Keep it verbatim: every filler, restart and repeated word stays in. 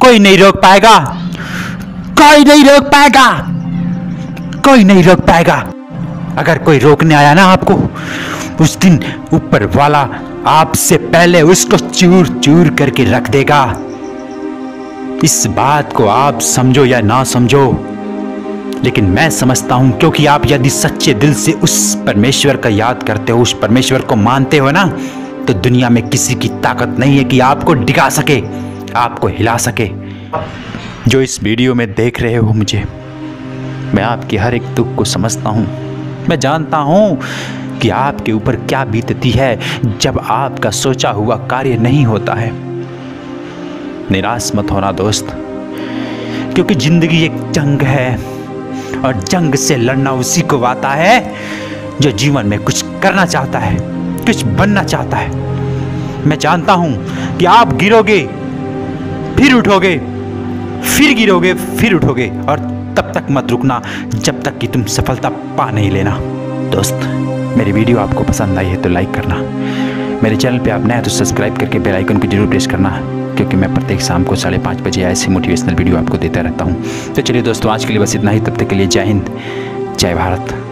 कोई नहीं रोक पाएगा, कोई नहीं रोक पाएगा, कोई नहीं रोक पाएगा। अगर कोई रोकने आया ना आपको, उस दिन ऊपर वाला आपसे पहले उसको चूर चूर करके रख देगा। इस बात को आप समझो या ना समझो, लेकिन मैं समझता हूं, क्योंकि आप यदि सच्चे दिल से उस परमेश्वर का याद करते हो, उस परमेश्वर को मानते हो ना, तो दुनिया में किसी की ताकत नहीं है कि आपको डिगा सके, आपको हिला सके। जो इस वीडियो में देख रहे हो मुझे, मैं आपके हर एक दुख को समझता हूं। मैं जानता हूं कि आपके ऊपर क्या बीतती है जब आपका सोचा हुआ कार्य नहीं होता है। निराश मत होना दोस्त, क्योंकि जिंदगी एक जंग है, और जंग से लड़ना उसी को आता है जो जीवन में कुछ करना चाहता है, कुछ बनना चाहता है। मैं जानता हूं कि आप गिरोगे, फिर उठोगे, फिर गिरोगे, फिर उठोगे, और तब तक मत रुकना जब तक कि तुम सफलता पा नहीं लेना। दोस्त, मेरी वीडियो आपको पसंद आई है तो लाइक करना, मेरे चैनल पे आप नए हैं तो सब्सक्राइब करके बेल आइकन को जरूर प्रेस करना, क्योंकि मैं प्रत्येक शाम को साढ़े पाँच बजे ऐसी मोटिवेशनल वीडियो आपको देता रहता हूँ। तो चलिए दोस्तों, आज के लिए बस इतना ही। तब तक के लिए जय हिंद, जय भारत।